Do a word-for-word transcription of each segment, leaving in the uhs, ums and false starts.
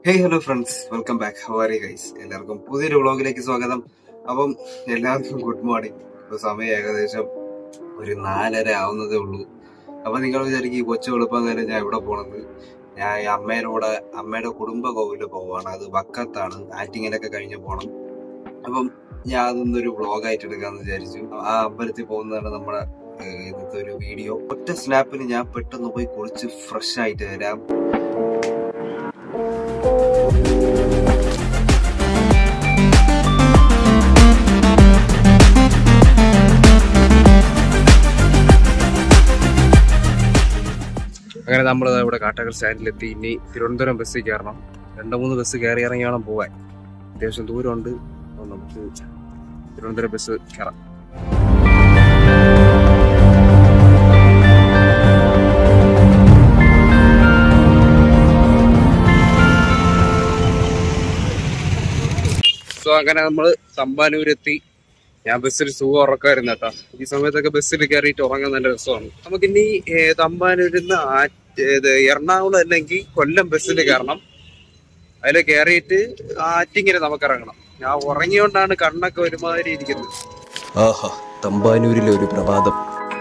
Hey hello friends, welcome back. How are you guys? എല്ലാവർക്കും പുതിയൊരു വ്ളോഗിലേക്ക് സ്വാഗതം. അപ്പം എല്ലാവർക്കും ഗുഡ് മോർണിംഗ്. ഇപ്പോൾ സമയം ഏകദേശം ഒരു നാലര ആവുന്നതേ ഉള്ളൂ. അപ്പൊ നിങ്ങൾ വിചാരിക്കും ഈ കൊച്ചു വെളുപ്പം നേരം ഞാൻ എവിടെ പോണെന്ന്. ഞാൻ അമ്മേനോടെ അമ്മയുടെ കുടുംബ കോവിലിൽ പോവാണ്. അത് വക്കത്താണ്. ആറ്റിങ്ങലൊക്കെ കഴിഞ്ഞ് പോകണം. അപ്പം ഞാൻ അതൊന്നൊരു വ്ളോഗായിട്ട് എടുക്കാന്ന് വിചാരിച്ചു. ആ അമ്പലത്തിൽ പോകുന്നതാണ് നമ്മുടെ ഇന്നത്തെ ഒരു വീഡിയോ. ഒറ്റ സ്നാപ്പിന് ഞാൻ പെട്ടെന്ന് പോയി കുളിച്ച് ഫ്രഷ് ആയിട്ട് വരാം. അങ്ങനെ നമ്മൾ ഇവിടെ കാട്ടാക്കൽ സ്റ്റാൻഡിലെത്തി. ഇനി തിരുവനന്തപുരം ബസ്സിൽ കയറണം. രണ്ട് മൂന്ന് ബസ് കയറി ഇറങ്ങി വേണം പോകാൻ. അത്യാവശ്യം ദൂരമുണ്ട്. അപ്പോൾ നമുക്ക് തിരുവനന്തപുരം ബസ് കയറാം. സോ അങ്ങനെ നമ്മൾ തമ്പാനൂരെത്തി. ഞാൻ ബസ്സിൽ സുഖം ഉറക്കമായിരുന്നു കേട്ടോ. ഈ സമയത്തൊക്കെ ബസ്സിൽ കയറിയിട്ട് ഉറങ്ങാൻ നല്ല രസമാണ്. നമുക്കിനി തമ്പാനൂരിന്ന് ഇത് എറണാകുളം അല്ലെങ്കിൽ കൊല്ലം ബസ്സിൽ കയറണം. അതിൽ കയറിയിട്ട് ആറ്റിങ്ങൽ നമുക്ക് ഇറങ്ങണം. ഞാൻ ഉറങ്ങിയോണ്ടാണ് കണ്ണൊക്കെ ഒരുമാതിരി ഇരിക്കുന്നത്. ആഹാ, തമ്പാനൂരിലെ ഒരു പ്രഭാതം.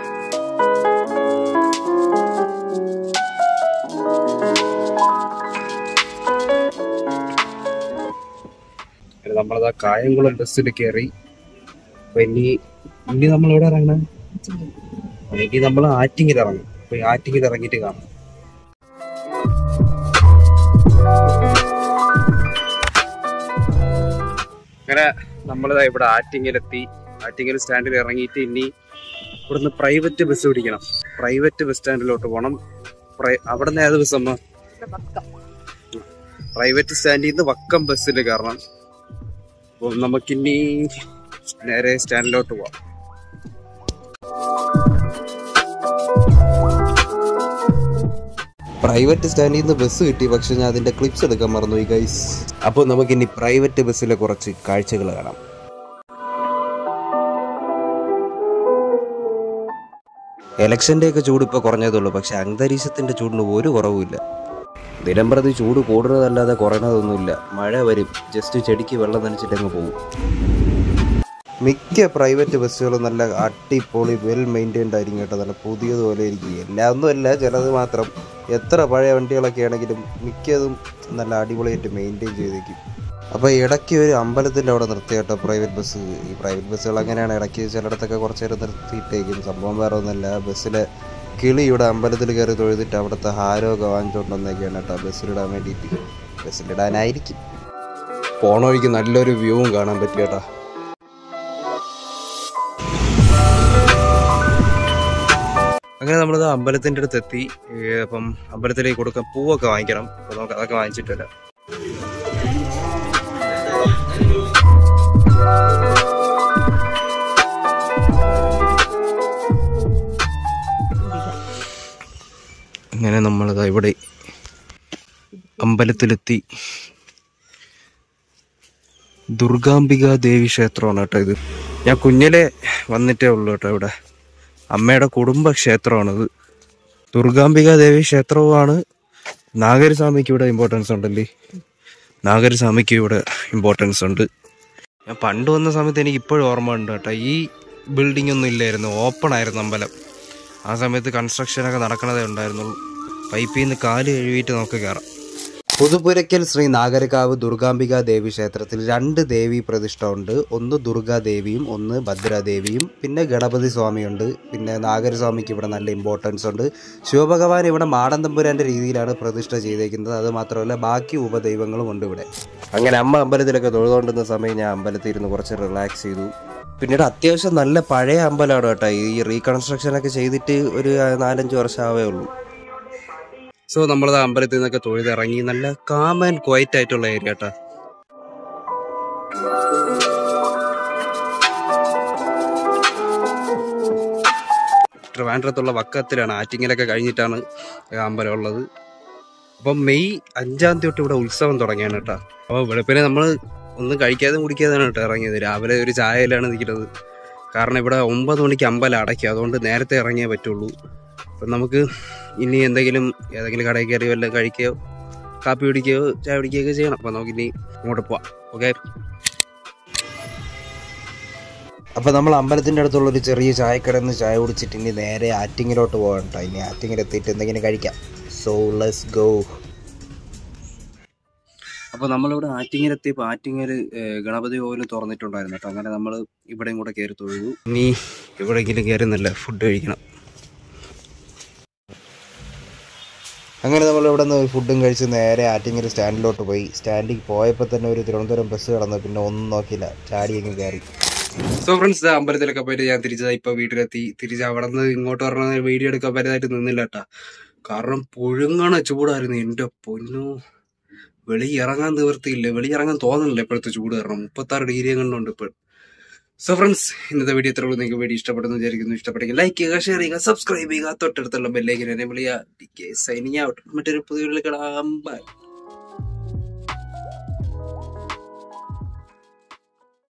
നമ്മളതാ കായംകുളം ബസ്സിൽ കയറി. അപ്പൊ ഇനി ഇനി നമ്മൾ എവിടെ ഇറങ്ങണം? ഇനി നമ്മൾ ആറ്റിങ്ങൽ ഇറങ്ങും. അപ്പൊ ആറ്റിങ്ങൽ ഇറങ്ങിയിട്ട് കാണാം. അങ്ങനെ നമ്മളിതാ ഇവിടെ ആറ്റിങ്ങലെത്തി. ആറ്റിങ്ങൽ സ്റ്റാൻഡിൽ ഇറങ്ങിയിട്ട് ഇനി ഇവിടുന്ന് പ്രൈവറ്റ് ബസ് പിടിക്കണം. പ്രൈവറ്റ് ബസ് സ്റ്റാൻഡിലോട്ട് പോകണം. അവിടെ നിന്ന് ഏത് ബസ് അമ്മ? പ്രൈവറ്റ് സ്റ്റാൻഡിൽ നിന്ന് വക്കം ബസ്സിൽ കയറണം. അപ്പോൾ നമുക്കിനി നേരെ സ്റ്റാൻഡിലോട്ട് പോവാം. പ്രൈവറ്റ് സ്റ്റാൻഡിൽ നിന്ന് ബസ് കിട്ടി, പക്ഷെ ഞാൻ അതിന്റെ ക്ലിപ്സ് എടുക്കാൻ മറന്നുപോയി ഗൈസ്. അപ്പോൾ നമുക്കിനി പ്രൈവറ്റ് ബസ്സിലെ കുറച്ച് കാഴ്ചകൾ കാണാം. ഇലക്ഷന്റെ ഒക്കെ ചൂട് ഇപ്പോൾ കുറഞ്ഞതുള്ളൂ, പക്ഷെ അന്തരീക്ഷത്തിന്റെ ചൂടിന് ഒരു കുറവുമില്ല. ദിനംപ്രതി ചൂട് കൂടുന്നതല്ലാതെ കുറയണതൊന്നുമില്ല. മഴ വരും, ജസ്റ്റ് ചെടിക്ക് വെള്ളം നനച്ചിട്ടങ്ങ് പോകും. മിക്ക പ്രൈവറ്റ് ബസ്സുകളും നല്ല അടിപൊളി വെൽ മെയിൻറ്റൈൻഡ് ആയിരിക്കും കേട്ടോ. നല്ല പുതിയതുപോലെ ഇരിക്കും. എല്ലാം ഒന്നുമല്ല, ചിലത് മാത്രം. എത്ര പഴയ വണ്ടികളൊക്കെ ആണെങ്കിലും മിക്കതും നല്ല അടിപൊളിയായിട്ട് മെയിൻറ്റെയിൻ ചെയ്തേക്കും. അപ്പോൾ ഇടയ്ക്ക് ഒരു അമ്പലത്തിൻ്റെ അവിടെ നിർത്തി കേട്ടോ പ്രൈവറ്റ് ബസ്. ഈ പ്രൈവറ്റ് ബസ്സുകൾ അങ്ങനെയാണ്, ഇടയ്ക്ക് ചിലയിടത്തൊക്കെ കുറച്ച് നേരം നിർത്തിയിട്ടേക്കും. സംഭവം വേറെ ഒന്നുമല്ല, ബസ്സിലെ കിളി ഇവിടെ അമ്പലത്തിൽ കയറി തൊഴുതിട്ട് അവിടുത്തെ ഹാരമൊക്കെ വാങ്ങിച്ചുകൊണ്ടെന്നൊക്കെയാണ് കേട്ടോ ബസ്സിലിടാൻ വേണ്ടിയിട്ട്. ബസ്സിലിടാനായിരിക്കും. പോണ വഴിക്ക് നല്ലൊരു വ്യൂവും കാണാൻ പറ്റും കേട്ടോ. അങ്ങനെ നമ്മളിത് അമ്പലത്തിൻ്റെ അടുത്ത് എത്തി. അപ്പം അമ്പലത്തിലേക്ക് കൊടുക്കാൻ പൂവൊക്കെ വാങ്ങിക്കണം. അപ്പോൾ നമുക്ക് അതൊക്കെ വാങ്ങിച്ചിട്ട് വരാം. അങ്ങനെ നമ്മളിതാ ഇവിടെ അമ്പലത്തിലെത്തി. ദുർഗാംബിക ദേവി ക്ഷേത്രമാണ് കേട്ടോ ഇത്. ഞാൻ കുഞ്ഞിലെ വന്നിട്ടേ ഉള്ളൂ കേട്ടോ. ഇവിടെ അമ്മയുടെ കുടുംബ ക്ഷേത്രമാണിത്. ദുർഗാംബിക ദേവി ക്ഷേത്രവുമാണ്. നാഗരസ്വാമിക്ക് ഇവിടെ ഇമ്പോർട്ടൻസ് ഉണ്ടല്ലേ. നാഗരസ്വാമിക്ക് ഇവിടെ ഇമ്പോർട്ടൻസ് ഉണ്ട്. ഞാൻ പണ്ട് വന്ന സമയത്ത് എനിക്ക് ഇപ്പോഴും ഓർമ്മ ഉണ്ട് കേട്ടോ. ഈ ബിൽഡിംഗ് ഒന്നും ഇല്ലായിരുന്നു, ഓപ്പൺ ആയിരുന്നു അമ്പലം. ആ സമയത്ത് കൺസ്ട്രക്ഷനൊക്കെ നടക്കണതേ ഉണ്ടായിരുന്നുള്ളൂ. പൈപ്പിൽ നിന്ന് കാല് കഴുകിയിട്ട് നമുക്ക് കയറാം. പുതുപുരയ്ക്കൽ ശ്രീ നാഗരകാവ് ദുർഗാംബിക ദേവി ക്ഷേത്രത്തിൽ രണ്ട് ദേവി പ്രതിഷ്ഠ ഉണ്ട്. ഒന്ന് ദുർഗാദേവിയും ഒന്ന് ഭദ്രാദേവിയും. പിന്നെ ഗണപതി സ്വാമിയുണ്ട്. പിന്നെ നാഗരസ്വാമിക്ക് ഇവിടെ നല്ല ഇമ്പോർട്ടൻസ് ഉണ്ട്. ശിവഭഗവാൻ ഇവിടെ മാടൻ തമ്പുരാൻ്റെ രീതിയിലാണ് പ്രതിഷ്ഠ ചെയ്തേക്കുന്നത്. അത് മാത്രമല്ല ബാക്കി ഉപദൈവങ്ങളും ഉണ്ട് ഇവിടെ. അങ്ങനെ അമ്മ അമ്പലത്തിലൊക്കെ തൊഴുതുകൊണ്ടിരുന്ന സമയം ഞാൻ അമ്പലത്തിൽ ഇരുന്ന് കുറച്ച് റിലാക്സ് ചെയ്തു. പിന്നീട് അത്യാവശ്യം നല്ല പഴയ അമ്പലമാണ് കേട്ടോ. ഈ റീകൺസ്ട്രക്ഷനൊക്കെ ചെയ്തിട്ട് ഒരു നാലഞ്ച് വർഷം ആവേ ഉള്ളൂ. സോ നമ്മളത് അമ്പലത്തിൽ നിന്നൊക്കെ തൊഴുതിറങ്ങി. നല്ല കാം ആൻഡ് ക്വയറ്റ് ആയിട്ടുള്ള ഏരിയ കേട്ടോ. ട്രിവാൻഡ്രത്തുള്ള വക്കത്തിലാണ്. ആറ്റിങ്ങലൊക്കെ കഴിഞ്ഞിട്ടാണ് അമ്പലം ഉള്ളത്. അപ്പം മെയ് അഞ്ചാം തീയതി തൊട്ട് ഇവിടെ ഉത്സവം തുടങ്ങിയാണ് കേട്ടോ. അപ്പോൾ വെളുപ്പിനെ നമ്മൾ ഒന്നും കഴിക്കാതെ കുടിക്കാതെയാണ് കേട്ടോ ഇറങ്ങിയത്. രാവിലെ ഒരു ചായയിലാണ് നിൽക്കുന്നത്. കാരണം ഇവിടെ ഒമ്പത് മണിക്ക് അമ്പലം അടയ്ക്കും. അതുകൊണ്ട് നേരത്തെ ഇറങ്ങിയേ പറ്റുള്ളൂ. അപ്പം നമുക്ക് ഇനി എന്തെങ്കിലും ഏതെങ്കിലും കടയിൽ കയറി വല്ലതും കഴിക്കുകയോ കാപ്പി കുടിക്കുകയോ ചായ കുടിക്കുകയൊക്കെ ചെയ്യണം. അപ്പോൾ നമുക്കിനി അങ്ങോട്ട് പോവാം. ഓക്കെ. അപ്പോൾ നമ്മൾ അമ്പലത്തിൻ്റെ അടുത്തുള്ളൊരു ചെറിയ ചായക്കടയിൽ നിന്ന് ചായ കുടിച്ചിട്ട് ഇനി നേരെ ആറ്റിങ്ങിലോട്ട് പോകാം കേട്ടോ. ഇനി ആറ്റിങ്ങിലെത്തിയിട്ട് എന്തെങ്കിലും കഴിക്കാം. So let's go. അപ്പോൾ നമ്മളിവിടെ ആറ്റിങ്ങലെത്തിയപ്പോൾ ആറ്റിങ്ങൽ ഗണപതി കോവിൽ തുറന്നിട്ടുണ്ടായിരുന്നു കേട്ടോ. അങ്ങനെ നമ്മൾ ഇവിടെയും കൂടെ കയറി തൊഴുതു. ഇനി എവിടെയെങ്കിലും കയറി നല്ല ഫുഡ് കഴിക്കണം. അങ്ങനെ നമ്മൾ ഇവിടെ നിന്ന് ഫുഡും കഴിച്ച് നേരെ ആറ്റിങ്ങൽ സ്റ്റാൻഡിലോട്ട് പോയി. സ്റ്റാൻഡിൽ പോയപ്പോൾ തന്നെ ഒരു തിരുവനന്തപുരം ബസ് കടന്നു. പിന്നെ ഒന്നും നോക്കിയില്ല, ചാടിയെങ്കിലും കയറി. സോ ഫ്രണ്ട്സ്, അമ്പലത്തിലൊക്കെ പോയിട്ട് ഞാൻ തിരിച്ചതാ ഇപ്പോൾ വീട്ടിലെത്തി. തിരിച്ച് അവിടെ നിന്ന് ഇങ്ങോട്ട് പറഞ്ഞ വീഡിയോ എടുക്കാൻ പറ്റാതായിട്ട് നിന്നില്ല കേട്ടാ. കാരണം പുഴുങ്ങണ ചൂടായിരുന്നു. എൻ്റെ പൊന്നു, വെളി ഇറങ്ങാൻ നിവൃത്തിയില്ല, വെളി ഇറങ്ങാൻ തോന്നുന്നില്ല ഇപ്പോഴത്തെ ചൂട് കാരണം. മുപ്പത്താറ് ഡിഗ്രി കണ്ടുണ്ട് ഇപ്പോൾ. സോ ഫ്രണ്ട്സ്, ഇന്നത്തെ വീഡിയോ ഇത്രയുള്ളൂ. നിങ്ങൾക്ക് വീഡിയോ ഇഷ്ടപ്പെടുന്നു വിചാരിക്കുന്നു. ഇഷ്ടപ്പെട്ടെങ്കിൽ ലൈക്ക് ചെയ്യുക, ഷെയർ ചെയ്യുക, സബ്സ്ക്രൈബ് ചെയ്യുക, തൊട്ടടുത്തുള്ള ബെല്ലൈക്കൻ എനേബിൾ ചെയ്യുക. Signing out. മറ്റൊരു പുതിയ വീഡിയോയിൽ കാണാം. ബൈ.